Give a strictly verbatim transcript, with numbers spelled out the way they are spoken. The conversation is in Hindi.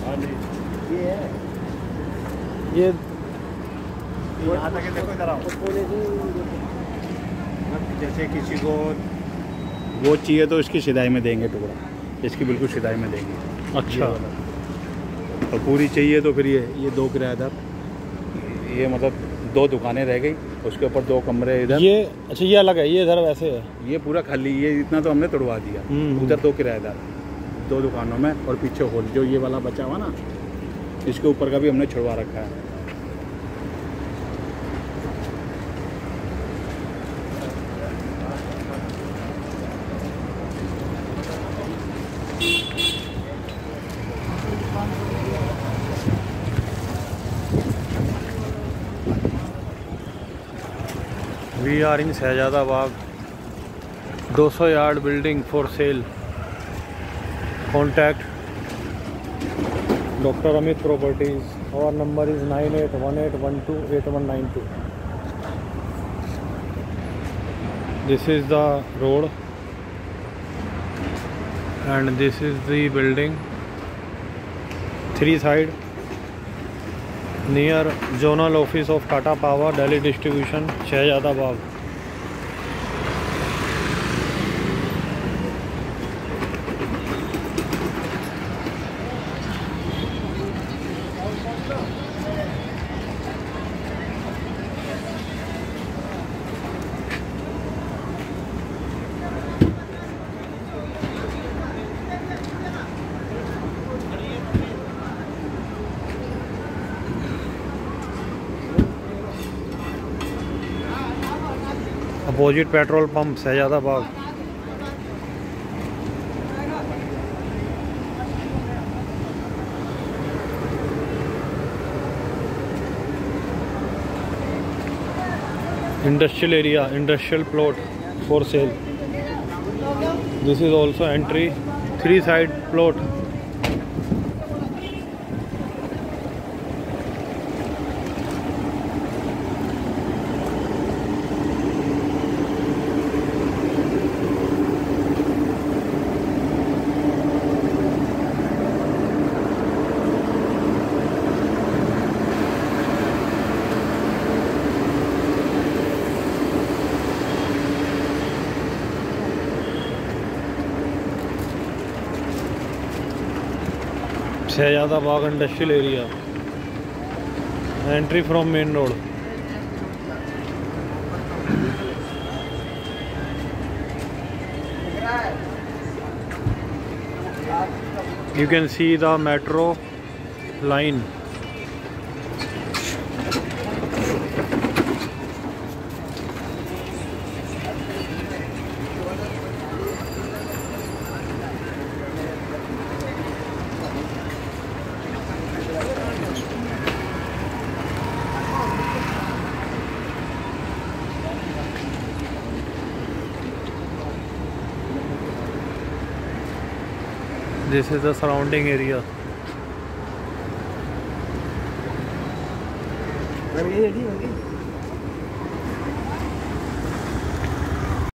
हाँ जी, ये है ये यहाँ तक देखो इधर आओ। जैसे किसी को वो चाहिए तो इसकी सिदाई में देंगे टुकड़ा, इसकी बिल्कुल सिदाई में देंगे। अच्छा, तो पूरी चाहिए तो फिर ये ये दो किराएदार, ये मतलब दो दुकानें रह गई, उसके ऊपर दो कमरे इधर। ये अच्छा ये अलग है, ये इधर वैसे है। ये पूरा खाली, ये इतना तो हमने तोड़वा दिया। उधर दो किराएदार दो दुकानों में, और पीछे हॉल जो ये वाला बचा हुआ ना, इसके ऊपर का भी हमने छुड़वा रखा है। वी आर इन शहजादा बाग, दो सौ yard building for sale. Contact doctor Amit properties. और number is nine eight one eight one two eight one nine two. This is the road and this is the building, three side, near zonal office of Tata power, Delhi distribution, Shahzada Bagh. Opposite petrol pump, Shahzada Bagh. Industrial area, industrial plot for sale. This is also entry, three side plot. Shahzada Bagh industrial area, entry from main road. You can see the metro line. This is the surrounding area. ये रेडी होगी।